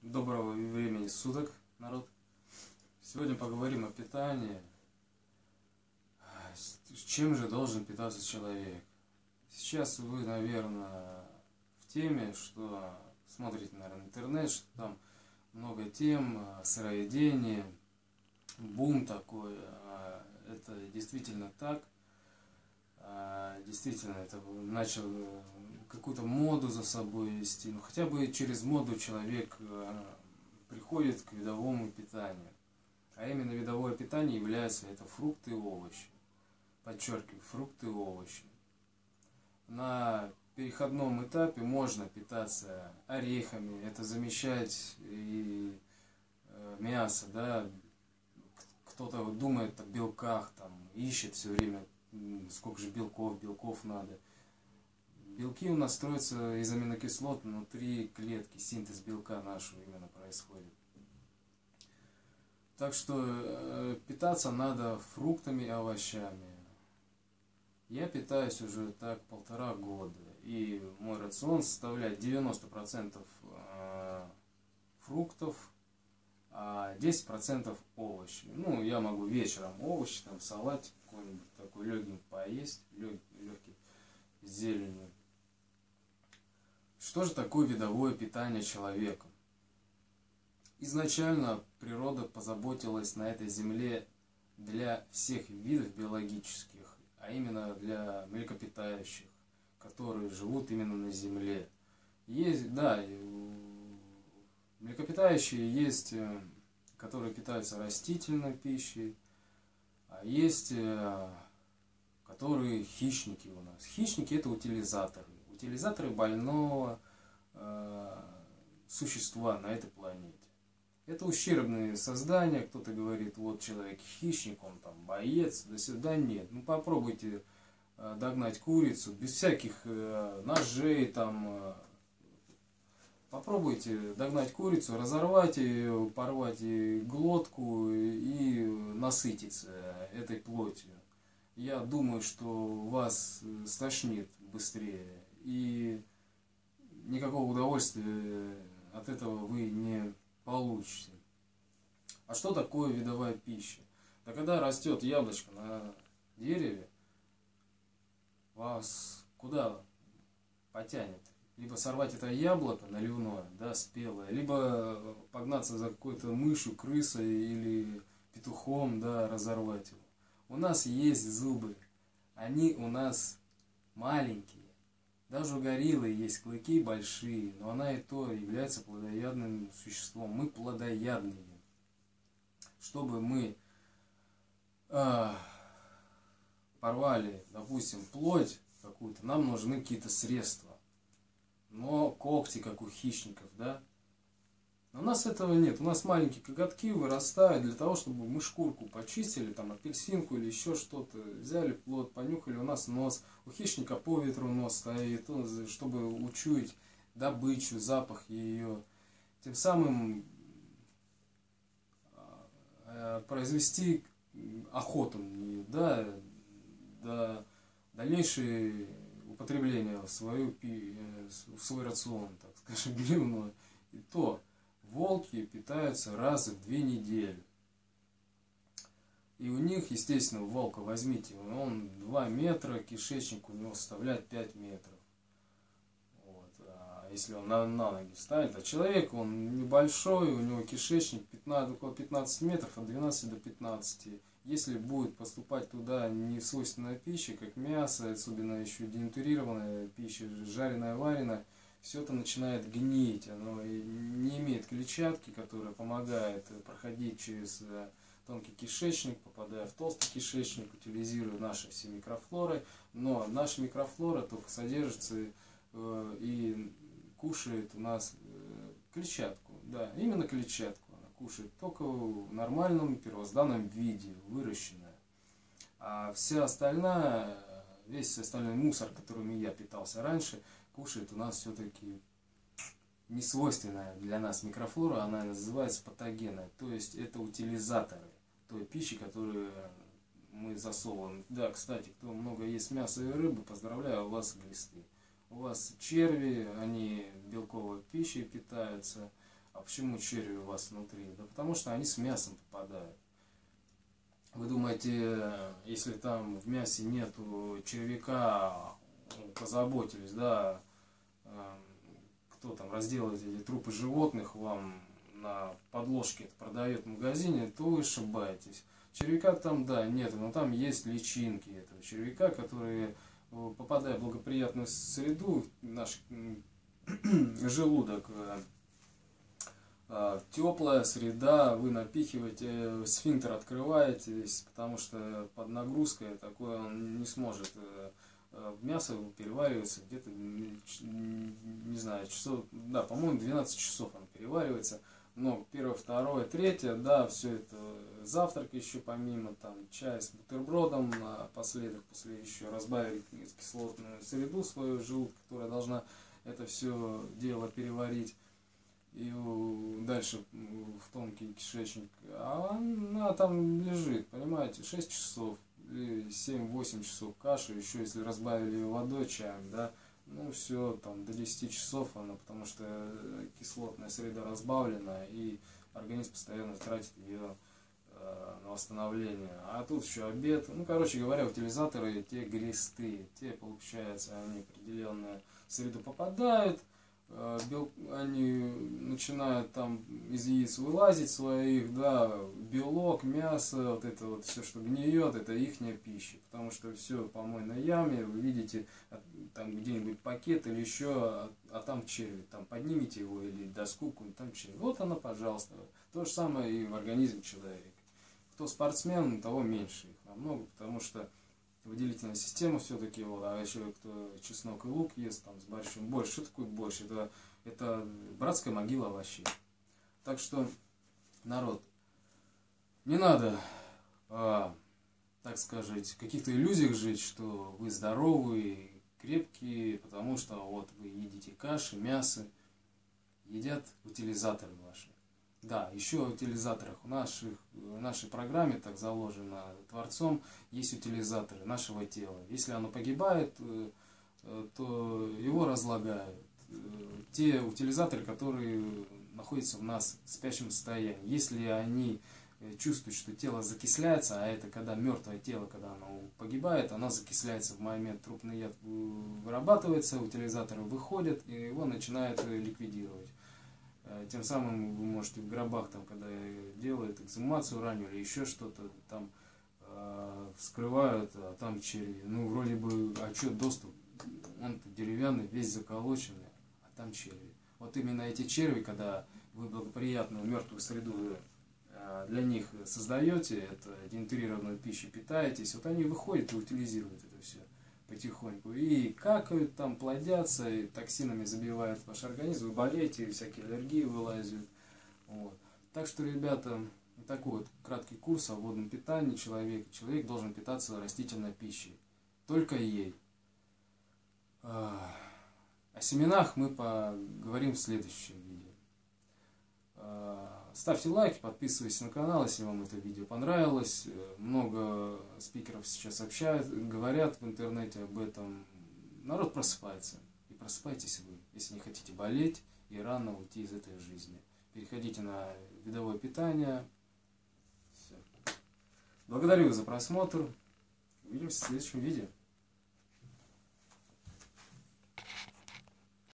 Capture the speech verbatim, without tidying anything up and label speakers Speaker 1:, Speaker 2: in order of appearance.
Speaker 1: Доброго времени суток, народ. Сегодня поговорим о питании. С чем же должен питаться человек? Сейчас вы, наверное, в теме, что смотрите, наверное, интернет, что там много тем, сыроедение, бум такой. Это действительно так. Действительно, это начал какую-то моду за собой вести. Ну, хотя бы через моду человек приходит к видовому питанию. А именно видовое питание является это фрукты и овощи. Подчеркиваю, фрукты и овощи. На переходном этапе можно питаться орехами, это замещать и мясо, да. Кто-то думает о белках, там, ищет все время, сколько же белков, белков надо. Белки у нас строятся из аминокислот внутри клетки, синтез белка нашего именно происходит. Так что э, питаться надо фруктами и овощами. Я питаюсь уже так полтора года, и мой рацион составляет девяносто процентов э, фруктов, а десять процентов овощей. Ну, я могу вечером овощи, там салатик какой-нибудь такой легенький поесть, легкий, с зеленью. Что же такое видовое питание человека? Изначально природа позаботилась на этой земле для всех видов биологических, а именно для млекопитающих, которые живут именно на земле. Есть, да, млекопитающие есть, которые питаются растительной пищей, а есть, которые хищники у нас. Хищники — это утилизаторы. Утилизаторы больного э, существа на этой планете. Это ущербные создания. Кто-то говорит, вот человек хищник, он там боец, до сюда нет. Ну попробуйте э, догнать курицу без всяких э, ножей, там, э, попробуйте догнать курицу, разорвать ее, порвать ей глотку и насытиться этой плотью. Я думаю, что вас стошнит быстрее. И никакого удовольствия от этого вы не получите. А что такое видовая пища? Да когда растет яблочко на дереве, вас куда потянет? Либо сорвать это яблоко наливное, да, спелое, либо погнаться за какой-то мышью, крысой или петухом, да, разорвать его. У нас есть зубы, они у нас маленькие. Даже у гориллы есть клыки большие, но она и то является плодоядным существом. Мы плодоядные. Чтобы мы э, порвали, допустим, плоть какую-то, нам нужны какие-то средства. Но когти, как у хищников, да? Но у нас этого нет. У нас маленькие коготки вырастают для того, чтобы мы шкурку почистили, там апельсинку или еще что-то, взяли плод, понюхали, у нас нос. У хищника по ветру нос стоит, чтобы учуять добычу, запах ее. Тем самым произвести охоту, да, до дальнейшее употребление в, свою, в свой рацион, так скажем, дневной. И то волки питаются раз в две недели. И у них, естественно, у волка, возьмите, он два метра, кишечник у него составляет пять метров. Вот. А если он на, на ноги встанет, а человек, он небольшой, у него кишечник пятнадцать, около пятнадцати метров, от двенадцати до пятнадцати. Если будет поступать туда несвойственная пища, как мясо, особенно еще денатурированная пища, жареная, вареная, все это начинает гнить, оно не имеет клетчатки, которая помогает проходить через тонкий кишечник, попадая в толстый кишечник, утилизируя наши все микрофлоры. Но наша микрофлора только содержится э, и кушает у нас э, клетчатку. Да, именно клетчатку она кушает, только в нормальном первозданном виде, выращенная. А вся остальная, весь остальной мусор, которым я питался раньше, кушает у нас все-таки несвойственная для нас микрофлора, она называется патогенной, то есть это утилизаторы той пищи, которую мы засовываем. Да, кстати, кто много ест мяса и рыбы, поздравляю, у вас глисты. У вас черви, они белковой пищей питаются, А почему черви у вас внутри? Да потому что они с мясом попадают. Вы думаете, если там в мясе нету червяка, позаботились, да, кто там разделывает эти трупы животных, вам на подложке это продает в магазине, то вы ошибаетесь. Червяка там, да, нет, но там есть личинки этого червяка, которые, попадая в благоприятную среду, наш желудок, теплая среда, вы напихиваете, сфинктер открываетесь, потому что под нагрузкой такое он не сможет. В мясо переваривается где-то, не знаю, часов, да, по-моему, двенадцать часов оно переваривается. Но первое, второе, третье, да, все это завтрак еще помимо, там, чай с бутербродом, напоследок, после еще разбавили кислотную среду свою желудка, которая должна это все дело переварить. И дальше в тонкий кишечник, а она там лежит, понимаете, шесть часов или семь-восемь часов каши, еще если разбавили ее водой, чаем, да, ну все, там до десяти часов она, потому что кислотная среда разбавлена, и организм постоянно тратит ее э, на восстановление. А тут еще обед, ну, короче говоря, утилизаторы те глисты, те, получается, они определенную среду попадают, они начинают там из яиц вылазить своих, да, белок, мясо, вот это вот все, что гниет, это ихняя пища, потому что все в помойной яме, вы видите, там где-нибудь пакет или еще, а, а там черви, там поднимите его или доску, там черви, вот она, пожалуйста, то же самое и в организме человека. Кто спортсмен, того меньше их намного, потому что выделительная система все-таки, вот, а еще кто чеснок и лук ест там с борщом, борщ, что такое борщ? Это, это братская могила овощей. Так что, народ, не надо, а, так сказать, в каких-то иллюзиях жить, что вы здоровые, крепкие, потому что вот вы едите каши, мясо, едят утилизаторы ваши. Да, еще в утилизаторах в, наших, в нашей программе так заложено Творцом, есть утилизаторы нашего тела. Если оно погибает, то его разлагают. Те утилизаторы, которые находятся в нас в спящем состоянии, если они чувствуют, что тело закисляется, а это когда мертвое тело, когда оно погибает, оно закисляется в момент, трупный яд вырабатывается, утилизаторы выходят и его начинают ликвидировать. Тем самым вы можете в гробах, там, когда делают эксгумацию раннюю или еще что-то, там э, вскрывают, а там черви. Ну, вроде бы, а что доступ? Он деревянный, весь заколоченный, а там черви. Вот именно эти черви, когда вы благоприятную мертвую среду э, для них создаете, это денатурированную пищу питаетесь, вот они выходят и утилизируют это все потихоньку. И какают там, плодятся, и токсинами забивают ваш организм, вы болеете, всякие аллергии вылазят. Вот. Так что, ребята, такой вот краткий курс о водном питании человека. Человек должен питаться растительной пищей. Только ей. О семенах мы поговорим в следующем видео. Ставьте лайки, подписывайтесь на канал, если вам это видео понравилось. Много спикеров сейчас общают, говорят в интернете об этом. Народ просыпается. И просыпайтесь вы, если не хотите болеть и рано уйти из этой жизни. Переходите на видовое питание. Все. Благодарю за просмотр. Увидимся в следующем видео.